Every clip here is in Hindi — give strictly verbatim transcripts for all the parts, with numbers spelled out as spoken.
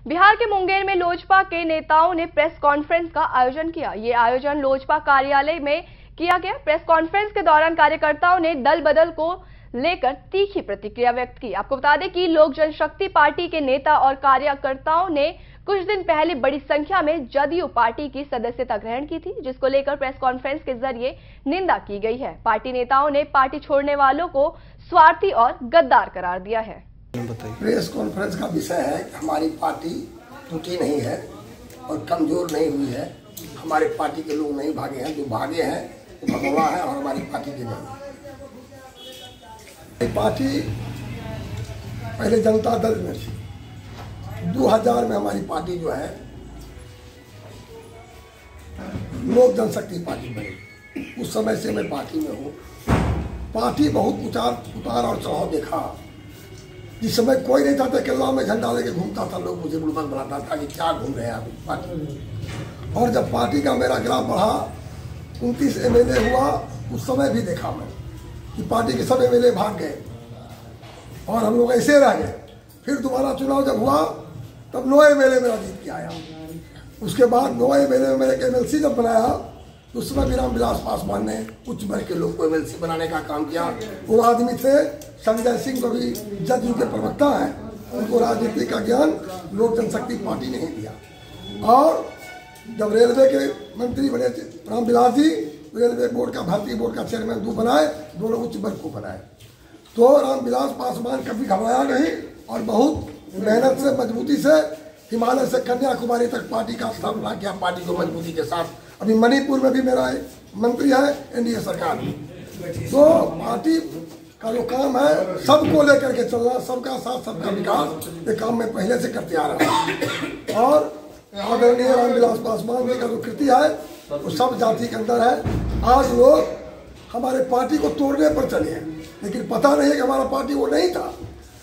बिहार के मुंगेर में लोजपा के नेताओं ने प्रेस कॉन्फ्रेंस का आयोजन किया। ये आयोजन लोजपा कार्यालय में किया गया। प्रेस कॉन्फ्रेंस के दौरान कार्यकर्ताओं ने दल बदल को लेकर तीखी प्रतिक्रिया व्यक्त की। आपको बता दें कि लोक जनशक्ति पार्टी के नेता और कार्यकर्ताओं ने कुछ दिन पहले बड़ी संख्या में जदयू पार्टी की सदस्यता ग्रहण की थी, जिसको लेकर प्रेस कॉन्फ्रेंस के जरिए निंदा की गई है। पार्टी नेताओं ने पार्टी छोड़ने वालों को स्वार्थी और गद्दार करार दिया है। प्रेस कॉन्फ्रेंस का विषय है कि हमारी पार्टी टूटी नहीं है और कमजोर नहीं हुई है। हमारे पार्टी के लोग नहीं भागे हैं, जो भागे हैं वो भगवा है और हमारी पार्टी के नहीं। पार्टी पहले जनता दल में थी। दो हज़ार में हमारी पार्टी जो है लोक जनशक्ति पार्टी बनी। उस समय से मैं पार्टी में हूँ। पार्टी बहुत उतार उतार और चढ़ाव देखा। जिस समय कोई नहीं था तो केला में झंडा लेके घूमता था, लोग मुझे बुड़बक बनाता था कि क्या घूम रहे हैं अभी पार्टी। और जब पार्टी का मेरा ग्राफ बढ़ा, उनतीस एम एल ए हुआ, उस समय भी देखा मैं कि पार्टी के सब एम एल ए भाग गए और हम लोग ऐसे रह गए। फिर दोबारा चुनाव जब हुआ तब नौ एम एल ए मेरा जीत के आया। उसके बाद नौ एम एल ए में मेरे एम एल सी जब बनाया तो उस समय भी रामविलास पासवान ने उच्च वर्ग के लोग को एम एल सी बनाने का काम किया। वो आदमी थे संजय सिंह, को भी जदयू के प्रवक्ता हैं, उनको राजनीति का ज्ञान लोक जनशक्ति पार्टी ने दिया। और जब रेलवे के मंत्री बने रामविलास जी, रेलवे बोर्ड का भर्ती बोर्ड का चेयरमैन दो बनाए, दोनों उच्च वर्ग को बनाए। तो रामविलास पासवान कभी घबराया नहीं और बहुत मेहनत से मजबूती से हिमालय से कन्याकुमारी तक पार्टी का स्थापना किया, पार्टी को मजबूती के साथ। अभी मणिपुर में भी मेरा मंत्री है एन डी ए सरकार में। तो पार्टी का जो काम है सबको लेकर के चलना, सबका साथ सबका विकास, ये काम मैं पहले से करते आ रहा हूँ। और आदरणीय रामविलास पासवान जी का जो कृति है वो सब जाति के अंदर है। आज लोग हमारे पार्टी को तोड़ने पर चले हैं, लेकिन पता नहीं है कि हमारा पार्टी वो नहीं था।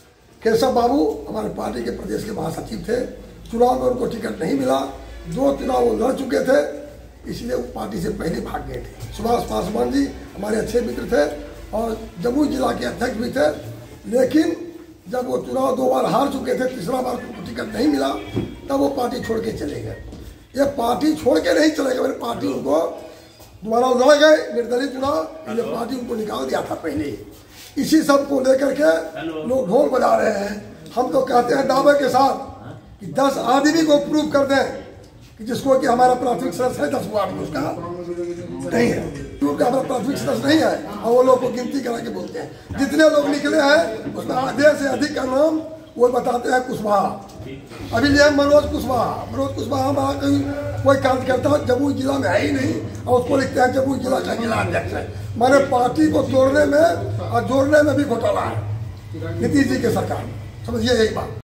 केशव बाबू हमारे पार्टी के प्रदेश के महासचिव थे। चुनाव में उनको टिकट नहीं मिला, दो चुनाव वो लड़ चुके थे, इसलिए वो पार्टी से पहले भाग गए थे। सुभाष पासवान जी हमारे अच्छे मित्र थे और जमुई जिला के अध्यक्ष भी थे। लेकिन जब वो चुनाव दो बार हार चुके थे, तीसरा बार उनको टिकट नहीं मिला, तब वो पार्टी छोड़ के चले गए। ये पार्टी छोड़ के नहीं चले गए, मेरी पार्टी उनको दोबारा लड़ गए निर्दलीय चुनाव, इसलिए पार्टी उनको निकाल दिया था पहले ही। इसी सब को लेकर के लोग ढोल बजा रहे हैं। हम तो कहते हैं दावे के साथ कि दस आदमी को प्रूव कर दें कि जिसको कि हमारा प्राथमिक सदस्य है, दस वो आदमी उसका नहीं है, क्योंकि हमारा प्राथमिक सदस्य नहीं है। और वो लोग को गिनती करा के बोलते हैं जितने लोग निकले हैं उसमें आधे से अधिक का नाम वो बताते हैं कुशवाहा। अभी लिए मनोज कुशवाहा। मनोज कुशवाहा हमारा कहीं कोई कार्यकर्ता जमुई जिला में है ही नहीं और उसको लिखते हैं जमुई जिला का जिला अध्यक्ष है। माने पार्टी को तोड़ने में और जोड़ने में भी घोटाला है नीतीश जी के सरकार में। समझिए यही बात।